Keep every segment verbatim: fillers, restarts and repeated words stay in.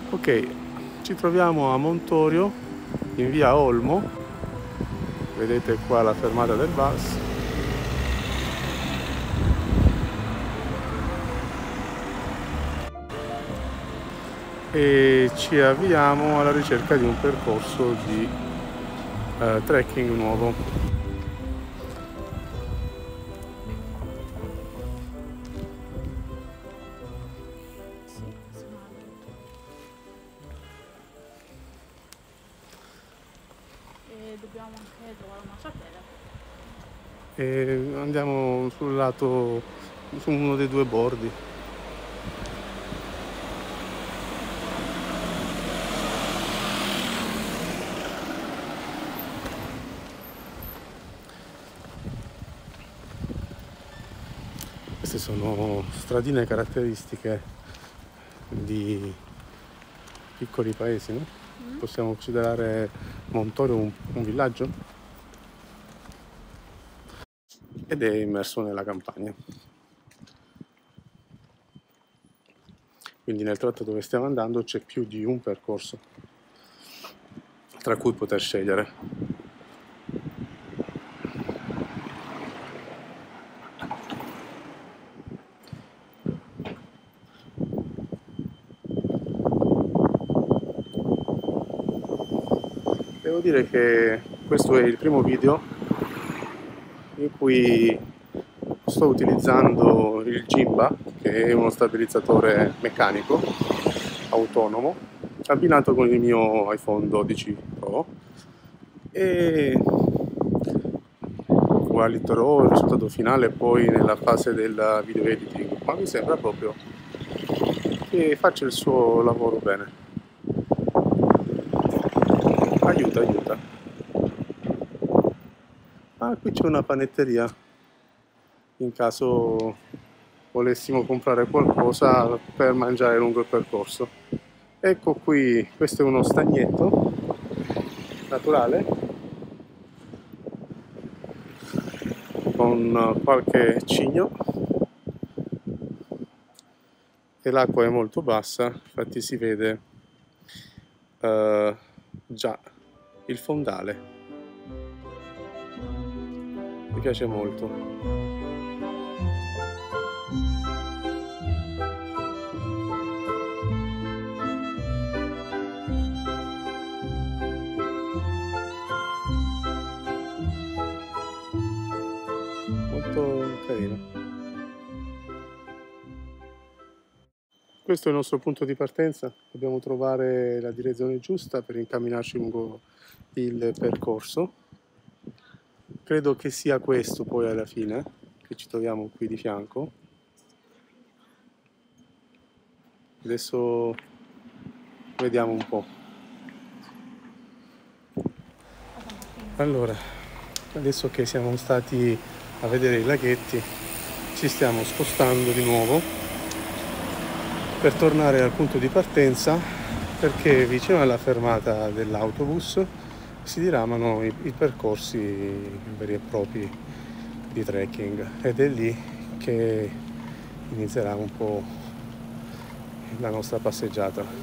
Ok, ci troviamo a Montorio, in via Olmo. Vedete qua la fermata del bus. E ci avviamo alla ricerca di un percorso di uh, trekking nuovo. E dobbiamo anche trovare una ciotera. E andiamo sul lato, su uno dei due bordi. Queste sono stradine caratteristiche di piccoli paesi, no? Mm. Possiamo considerare Montorio un, un villaggio? Ed è immerso nella campagna. Quindi nel tratto dove stiamo andando c'è più di un percorso tra cui poter scegliere. Devo dire che questo è il primo video in cui sto utilizzando il Jimba, che è uno stabilizzatore meccanico autonomo, abbinato con il mio iPhone dodici Pro, e qualitterò il risultato finale poi nella fase del video editing, ma mi sembra proprio che faccia il suo lavoro bene. Aiuta, aiuta. Ah, qui c'è una panetteria, in caso volessimo comprare qualcosa per mangiare lungo il percorso. Ecco qui, questo è uno stagnetto naturale con qualche cigno e l'acqua è molto bassa, infatti si vede uh, già il fondale. Mi piace molto. Molto carino. Questo è il nostro punto di partenza. Dobbiamo trovare la direzione giusta per incamminarci lungo il percorso. Credo che sia questo poi alla fine, che ci troviamo qui di fianco. Adesso vediamo un po'. Allora, adesso che siamo stati a vedere i laghetti, ci stiamo spostando di nuovo per tornare al punto di partenza, perché vicino alla fermata dell'autobus si diramano i, i percorsi veri e propri di trekking, ed è lì che inizierà un po' la nostra passeggiata.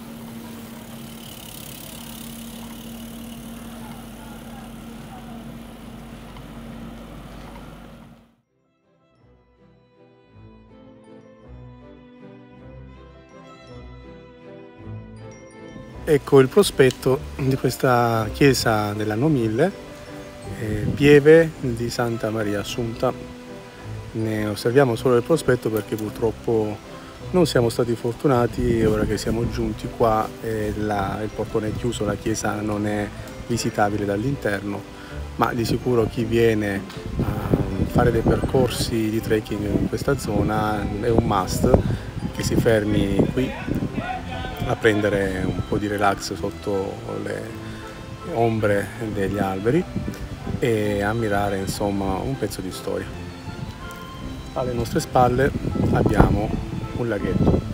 Ecco il prospetto di questa chiesa dell'anno mille, eh, Pieve di Santa Maria Assunta. Ne osserviamo solo il prospetto perché purtroppo non siamo stati fortunati, e ora che siamo giunti qua eh, la, il portone è chiuso, la chiesa non è visitabile dall'interno, ma di sicuro chi viene a fare dei percorsi di trekking in questa zona è un must che si fermi qui a prendere un po' di relax sotto le ombre degli alberi e ammirare insomma un pezzo di storia. Alle nostre spalle abbiamo un laghetto.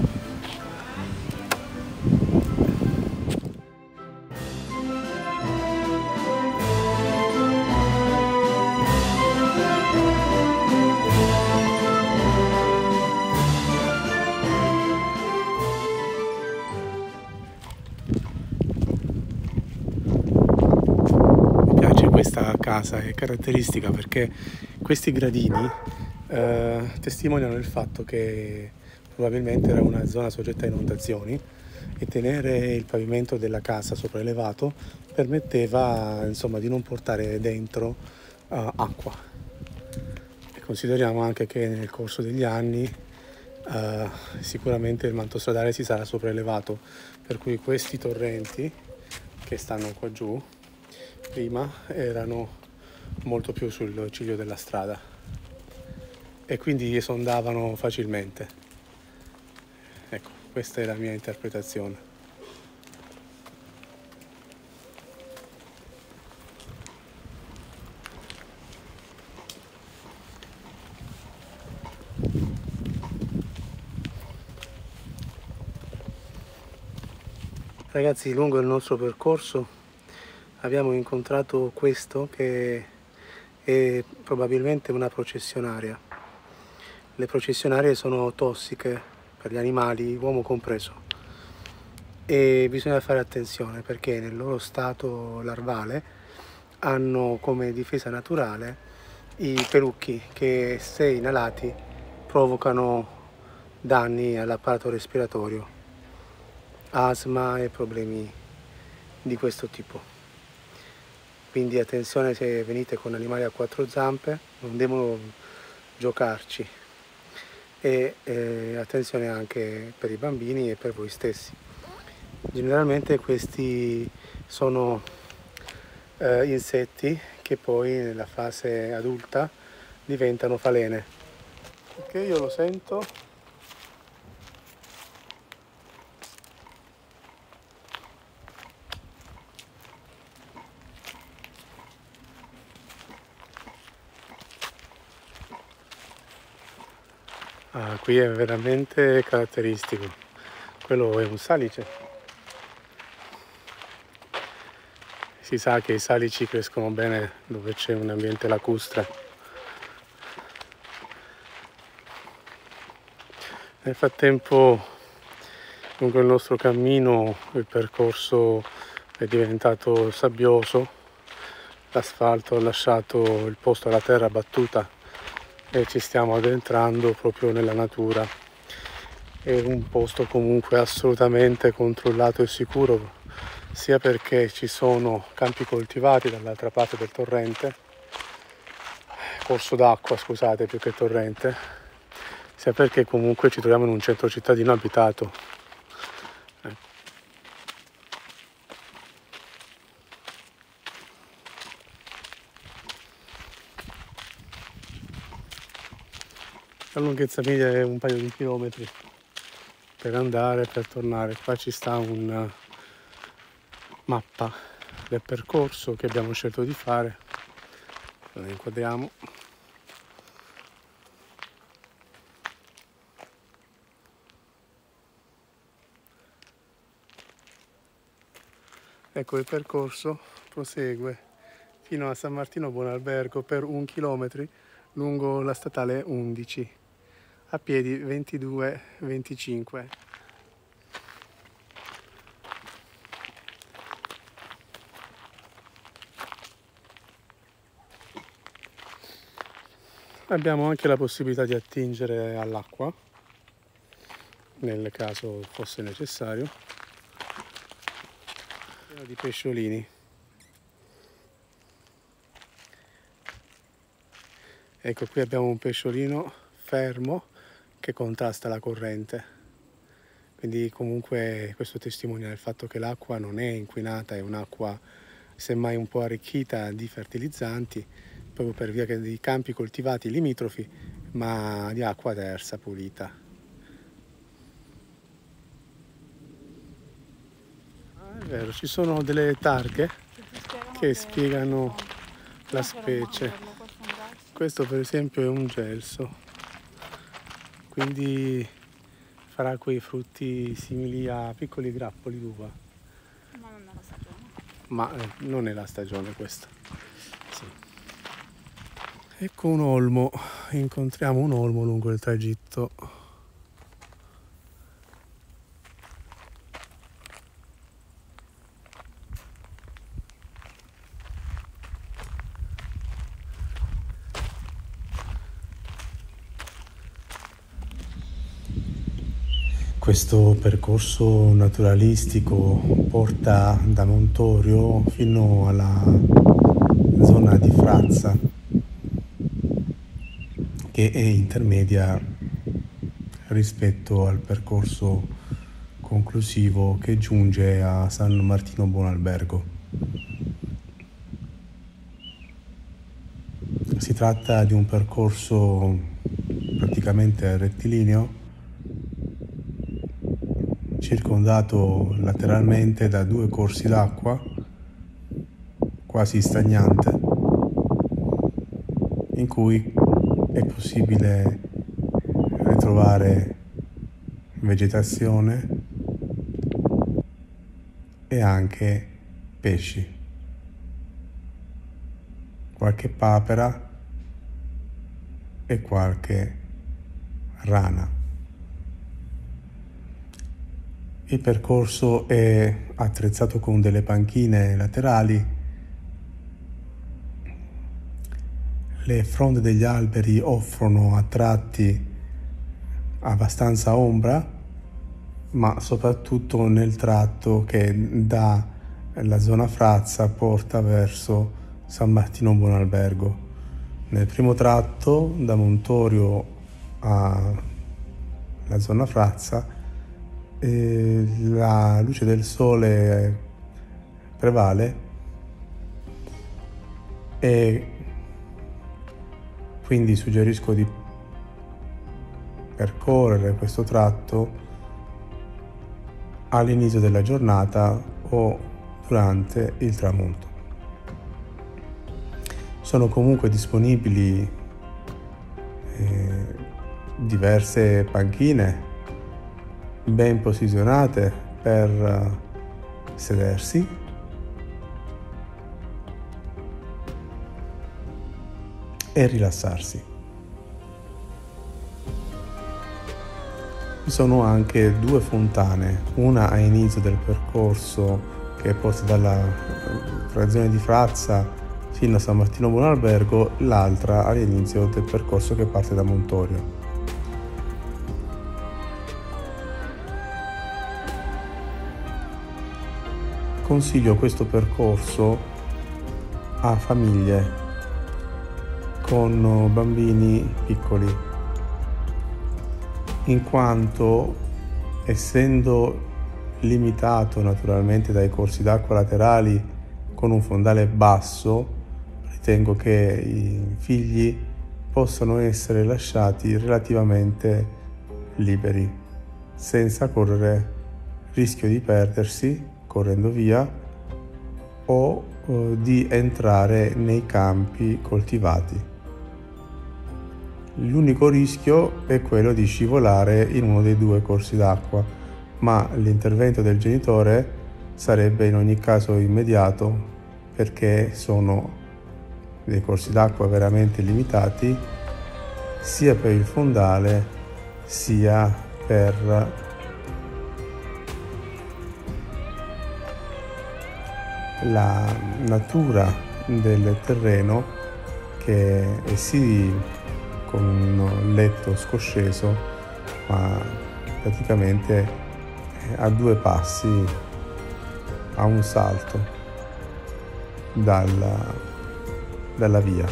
casa è caratteristica perché questi gradini eh, testimoniano il fatto che probabilmente era una zona soggetta a inondazioni e tenere il pavimento della casa sopraelevato permetteva insomma di non portare dentro uh, acqua. E consideriamo anche che nel corso degli anni uh, sicuramente il manto stradale si sarà sopraelevato, per cui questi torrenti che stanno qua giù prima erano molto più sul ciglio della strada e quindi esondavano facilmente. Ecco, questa è la mia interpretazione. Ragazzi, lungo il nostro percorso abbiamo incontrato questo che è probabilmente una processionaria. Le processionarie sono tossiche per gli animali, uomo compreso, e bisogna fare attenzione perché nel loro stato larvale hanno come difesa naturale i pelucchi che, se inalati, provocano danni all'apparato respiratorio, asma e problemi di questo tipo. Quindi attenzione se venite con animali a quattro zampe, non devono giocarci, e eh, attenzione anche per i bambini e per voi stessi. Generalmente questi sono eh, insetti che poi nella fase adulta diventano falene. Ok, io lo sento. Ah, qui è veramente caratteristico. Quello è un salice. Si sa che i salici crescono bene dove c'è un ambiente lacustre. Nel frattempo, lungo il nostro cammino, il percorso è diventato sabbioso, l'asfalto ha lasciato il posto alla terra battuta e ci stiamo addentrando proprio nella natura. È un posto comunque assolutamente controllato e sicuro, sia perché ci sono campi coltivati dall'altra parte del torrente, corso d'acqua scusate più che torrente, sia perché comunque ci troviamo in un centro cittadino abitato. La lunghezza media è un paio di chilometri per andare e per tornare. Qua ci sta una mappa del percorso che abbiamo scelto di fare. La inquadriamo. Ecco, il percorso prosegue fino a San Martino Buonalbergo per un chilometro lungo la statale undici. A piedi ventidue venticinque. Abbiamo anche la possibilità di attingere all'acqua nel caso fosse necessario. Pieno di pesciolini. Ecco, qui abbiamo un pesciolino fermo che contrasta la corrente, quindi comunque questo testimonia il fatto che l'acqua non è inquinata, è un'acqua semmai un po' arricchita di fertilizzanti proprio per via dei campi coltivati limitrofi, ma di acqua tersa pulita. Ah, è vero, ci sono delle targhe che spiegano la specie. Questo per esempio è un gelso, quindi farà quei frutti simili a piccoli grappoli d'uva. Ma non è la stagione. Ma eh, non è la stagione questa. Sì. Ecco un olmo, incontriamo un olmo lungo il tragitto. Questo percorso naturalistico porta da Montorio fino alla zona di Frazza, che è intermedia rispetto al percorso conclusivo che giunge a San Martino Buonalbergo. Si tratta di un percorso praticamente rettilineo, circondato lateralmente da due corsi d'acqua, quasi stagnante, in cui è possibile ritrovare vegetazione e anche pesci, qualche papera e qualche rana. Il percorso è attrezzato con delle panchine laterali. Le fronde degli alberi offrono a tratti abbastanza ombra, ma soprattutto nel tratto che dalla zona Frazza porta verso San Martino Buonalbergo. Nel primo tratto, da Montorio alla zona Frazza, eh, la luce del sole prevale e quindi suggerisco di percorrere questo tratto all'inizio della giornata o durante il tramonto. Sono comunque disponibili eh, diverse panchine ben posizionate per sedersi e rilassarsi. Ci sono anche due fontane, una a inizio del percorso che porta dalla frazione di Frazza fino a San Martino Buonalbergo, l'altra all'inizio del percorso che parte da Montorio. Consiglio questo percorso a famiglie con bambini piccoli, in quanto, essendo limitato naturalmente dai corsi d'acqua laterali con un fondale basso, ritengo che i figli possano essere lasciati relativamente liberi, senza correre rischio di perdersi correndo via o eh, di entrare nei campi coltivati. L'unico rischio è quello di scivolare in uno dei due corsi d'acqua, ma l'intervento del genitore sarebbe in ogni caso immediato, perché sono dei corsi d'acqua veramente limitati sia per il fondale sia per la natura del terreno, che è sì con un letto scosceso, ma praticamente a due passi, a un salto dalla, dalla via.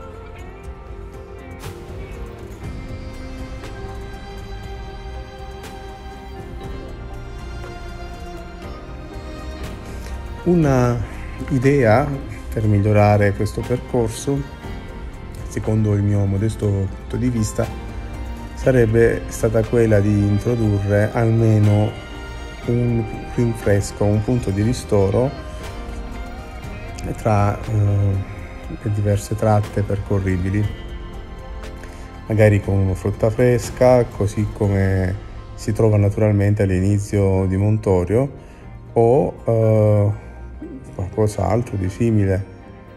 Una idea per migliorare questo percorso, secondo il mio modesto punto di vista, sarebbe stata quella di introdurre almeno un rinfresco, un punto di ristoro tra eh, le diverse tratte percorribili, magari con frutta fresca, così come si trova naturalmente all'inizio di Montorio, o eh, qualcos'altro di simile.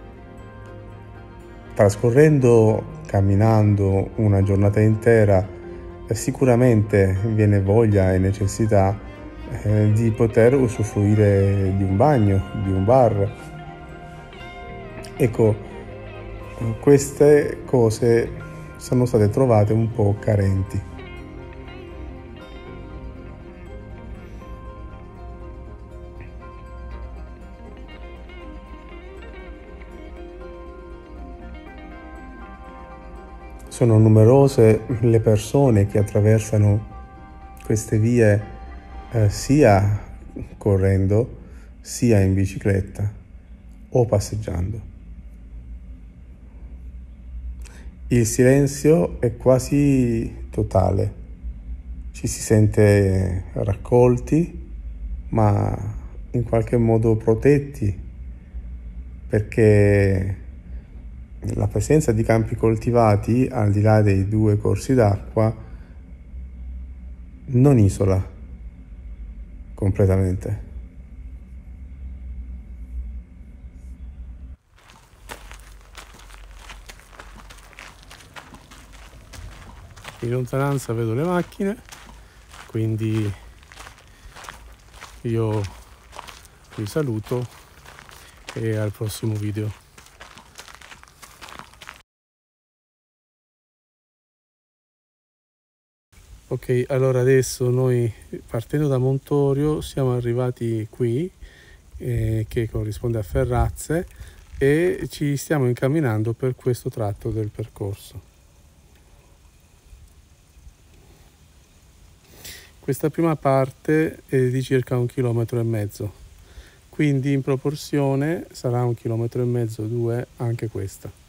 Trascorrendo, camminando una giornata intera, sicuramente viene voglia e necessità eh, di poter usufruire di un bagno, di un bar. Ecco, queste cose sono state trovate un po' carenti. Sono numerose le persone che attraversano queste vie eh, sia correndo, sia in bicicletta o passeggiando. Il silenzio è quasi totale, ci si sente raccolti, ma in qualche modo protetti, perché la presenza di campi coltivati, al di là dei due corsi d'acqua, non isola completamente. In lontananza vedo le macchine, quindi io vi saluto e al prossimo video. Ok, allora adesso noi, partendo da Montorio, siamo arrivati qui, eh, che corrisponde a Ferrazze, e ci stiamo incamminando per questo tratto del percorso. Questa prima parte è di circa un chilometro e mezzo, quindi in proporzione sarà un chilometro e mezzo, due anche questa.